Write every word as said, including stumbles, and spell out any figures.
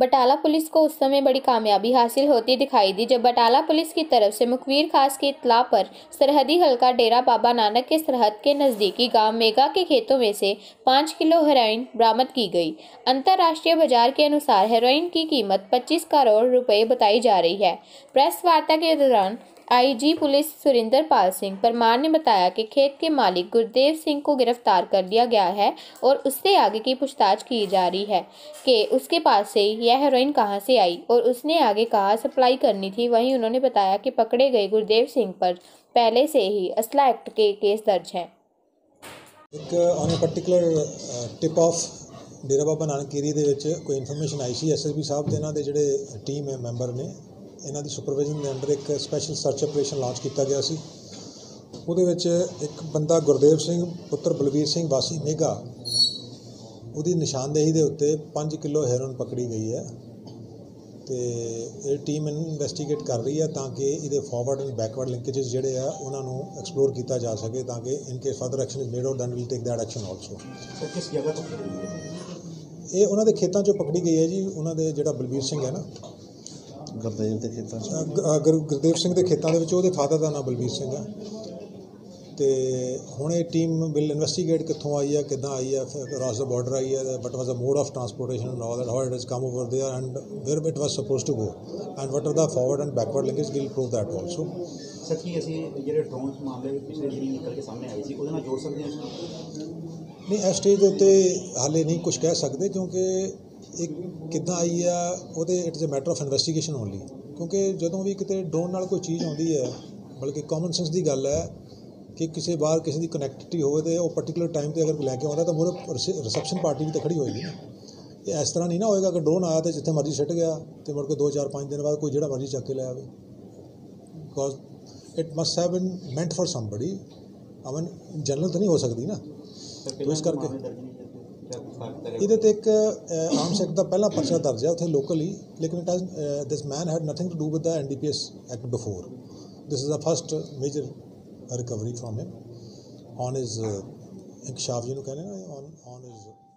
Batala police को उस समय बड़ी कामयाबी हासिल होती दिखाई दी जब बटाला पुलिस की तरफ से मुखबिर खास की इत्तला पर सरहदी हल्का डेरा बाबा नानक के सरहद के नज़दीकी गांव मेगा के खेतों में से पाँच किलो हेरोइन बरामद की गई। अंतर्राष्ट्रीय बाजार के अनुसार हेरोइन की कीमत पच्चीस करोड़ रुपए बताई जा रही है। प्रेस वार्ता के दौरान आईजी पुलिस सुरिंदर पाल सिंह परमार ने बताया कि खेत के मालिक गुरदेव सिंह को गिरफ्तार कर लिया गया है और उससे आगे की पूछताछ की जा रही है कि उसके पास से यह हेरोइन कहां से आई और उसने आगे कहां सप्लाई करनी थी। वहीं उन्होंने बताया कि पकड़े गए गुरदेव सिंह पर पहले से ही असला एक्ट के केस दर्ज हैं। एक on a particular tip of Dera Baba Nanak area ਦੇ ਵਿੱਚ ਕੋਈ ਇਨਫੋਰਮੇਸ਼ਨ ਆਈ ਸੀ। ਐਸਐਸਪੀ ਸਾਹਿਬ ਤੇ ਇਹਨਾਂ ਦੇ ਜਿਹੜੇ ਟੀਮ ਹੈ ਮੈਂਬਰ ਨੇ ਇਹਨਾਂ ਦੀ ਸੁਪਰਵਿਜ਼ਨ ਦੇ ਅੰਡਰ ਇੱਕ ਸਪੈਸ਼ਲ ਸਰਚ ਆਪਰੇਸ਼ਨ ਲਾਂਚ ਕੀਤਾ ਗਿਆ ਸੀ। ਉਹਦੇ ਵਿੱਚ ਇੱਕ ਬੰਦਾ ਗੁਰਦੇਵ ਸਿੰਘ ਪੁੱਤਰ ਬਲਵੀਰ ਸਿੰਘ ਵਾਸੀ ਮੇਗਾ ਉਹਦੀ ਨਿਸ਼ਾਨਦੇਹੀ ਦੇ ਉੱਤੇ ਪੰਜ ਕਿਲੋ ਹੈਰੋਇਨ ਪਕੜੀ ਗਈ ਹੈ ਤੇ ਇਹ ਟੀਮ ਇਨਵੈਸਟੀਗੇਟ ਕਰ ਰਹੀ ਹੈ ਤਾਂ ਕਿ ਇਹਦੇ ਫਾਰਵਰਡ ਐਂਡ ਬੈਕਵਰਡ ਲਿੰਕੇजेस ਜਿਹੜੇ ਆ ਉਹਨਾਂ ਨੂੰ ਐਕਸਪਲੋਰ ਕੀਤਾ ਜਾ ਸਕੇ ਤਾਂ ਕਿ in case further action is made out then will take that action also. Sir ਕਿਸ ਜਗ੍ਹਾ ਤੋਂ ਪਕੜੀ ਗਈ ਹੈ? ਇਹ ਉਹਨਾਂ ਦੇ ਖੇਤਾਂ 'ਚੋਂ ਪਕੜੀ ਗਈ ਹੈ ਜੀ। ਉਹਨਾਂ ਦੇ ਜਿਹੜਾ ਬਲਵੀਰ ਸਿੰਘ ਹੈ ਨਾ ਗੁਰਦੇਵ ਦੇ ਖੇਤਾਂ 'ਚ ਗੁਰਦੇਵ ਸਿੰਘ ਦੇ ਖੇਤਾਂ ਦੇ ਵਿੱਚ ਉਹਦੇ ਫਾਦਰ ਦਾ ਨਾਮ ਬਲਵੀਰ ਸਿੰਘ ਹੈ ਤੇ ਹੁਣ ਇਹ ਟੀਮ ਵਿਲ ਇਨਵੈਸਟੀਗੇਟ ਕਿੱਥੋਂ ਆਈ ਹੈ, ਕਿੱਦਾਂ ਆਈ ਹੈ, ਕ੍ਰਾਸ ਦਾ ਬਾਰਡਰ ਆਈ ਹੈ, but was a mode of transportation and all that how it has come over there and where it was supposed to go and what are the forward and backward linkage will prove that also. Sir ਕੀ ਅਸੀਂ ਜਿਹੜੇ drone ਮਾਮਲੇ ਪਿਛਲੇ ਦਿਨੀ ਨਿਕਲ ਕੇ ਸਾਹਮਣੇ ਆਏ ਸੀ ਉਹਦੇ ਨਾਲ ਜੋੜ ਸਕਦੇ ਹਾਂ? ਨਹੀਂ, ਇਸ ਸਟੇਜ ਦੇ ਉੱਤੇ ਹਾਲੇ ਨਹੀਂ ਕੁਝ ਕਹਿ ਸਕਦੇ ਕਿਉਂਕਿ ਇਹ ਕਿੱਦਾਂ ਆਈ ਆ ਉਹਦੇ it is a matter of investigation only. ਕਿਉਂਕਿ ਜਦੋਂ ਵੀ ਕਿਤੇ ਡਰੋਨ ਨਾਲ ਕੋਈ ਚੀਜ਼ ਆਉਂਦੀ ਹੈ ਬਲਕਿ ਕਾਮਨ ਸੈਂਸ ਦੀ ਗੱਲ ਹੈ ਕਿ ਕਿਸੇ ਬਾਹਰ ਕਿਸੇ ਦੀ ਕਨੈਕਟੀਵਿਟੀ ਹੋਵੇ ਤੇ ਉਹ ਪਰਟੀਕੂਲਰ ਟਾਈਮ 'ਤੇ ਅਗਰ ਲੈ ਕੇ ਆਉਂਦਾ ਤਾਂ ਮੂਹਰੇ ਰਿਸੈਪਸ਼ਨ ਪਾਰਟੀ ਵੀ ਤਾਂ ਖੜੀ ਹੋਏਗੀ ਨਾ। ਇਹ ਇਸ ਤਰ੍ਹਾਂ ਨਹੀਂ ਨਾ ਹੋਏਗਾ ਕਿ ਡਰੋਨ ਆਇਆ ਅਤੇ ਜਿੱਥੇ ਮਰਜ਼ੀ ਸਿੱਟ ਗਿਆ ਅਤੇ ਮੁੜ ਕੇ ਦੋ ਚਾਰ ਪੰਜ ਦਿਨ ਬਾਅਦ ਕੋਈ ਜਿਹੜਾ ਮਰਜ਼ੀ ਚੱਕ ਕੇ ਲੈ ਆਵੇ। Because it must have been meant for somebody. ਅਮਨ ਜਨਰਲ ਤਾਂ ਨਹੀਂ ਹੋ ਸਕਦੀ ਨਾ। ਇਸ ਕਰਕੇ ਇਹਦੇ 'ਤੇ ਇੱਕ ਆਰਮਸ ਐਕਟ ਦਾ ਪਹਿਲਾ ਪਰਚਾ ਦਰਜ ਹੈ ਉੱਥੇ ਲੋਕਲੀ, ਲੇਕਿਨ it has this man had nothing to do with the N D P S act before. This is the first major recovery from him on his ਇਨਕਸ਼ਾਫ ਜਿਹਨੂੰ ਕਹਿੰਦੇ ਨਾ, ਔਨ ਔਨ ਹਿਜ਼